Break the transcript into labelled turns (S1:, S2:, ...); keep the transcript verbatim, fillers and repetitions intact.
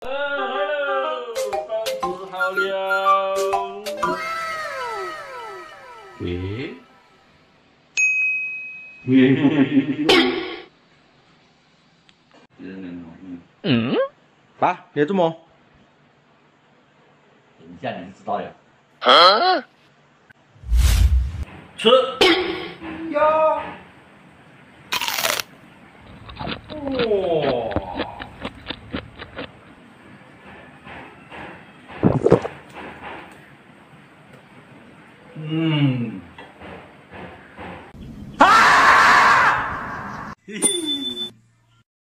S1: 啊，来喽，包子好了。喂，喂，
S2: 嗯，
S1: 爸，你在做么？
S2: 等一下你就知道了。
S1: 啊？吃。呀。哇。嗯。